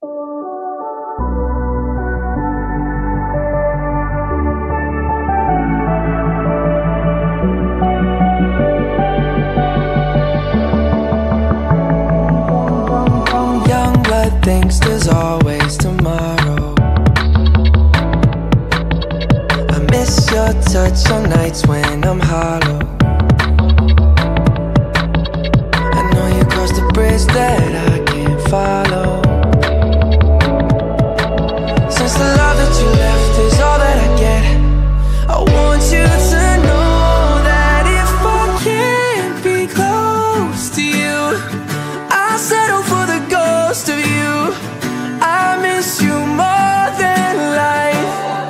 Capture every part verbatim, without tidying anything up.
Youngblood thinks there's always tomorrow. I miss your touch on nights when I'm hollow. I know you crossed the bridge that I can't follow. Since the love that you left is all that I get, I want you to know that if I can't be close to you, I'll settle for the ghost of you. I miss you more than life.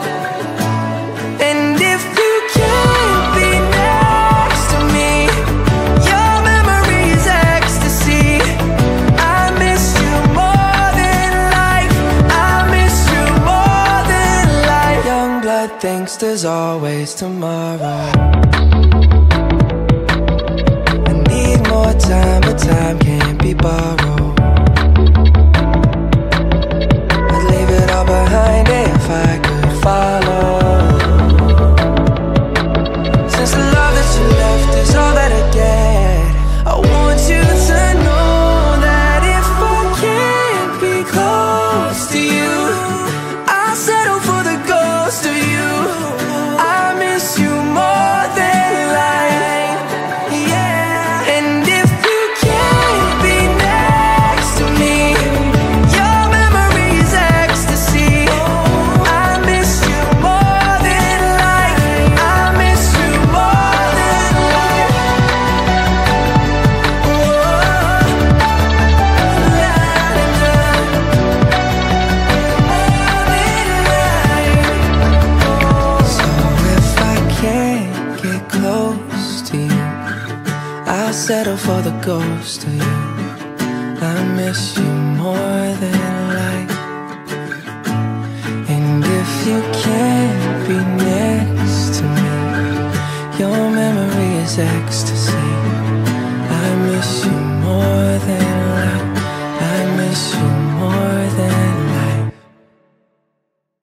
And if you can't be next to me, your memory is ecstasy. I miss you more than life. I miss you more than life. Youngblood thinks there's always tomorrow. I need more time, but time can't be borrowed. I'd leave it all behind if I could follow. Since the love that you left is all that I get, I want you to know that if I can't be close to you, I'll settle for the ghost of you. I miss you more than life, yeah. And if you can't be next to me, your memory is ecstasy. I miss you more than life. I miss you more than life. So if I can't get close to you, I'll settle for the ghost of you. I miss you more than life. And if you can't be next to me, your memory is ecstasy. I miss you more than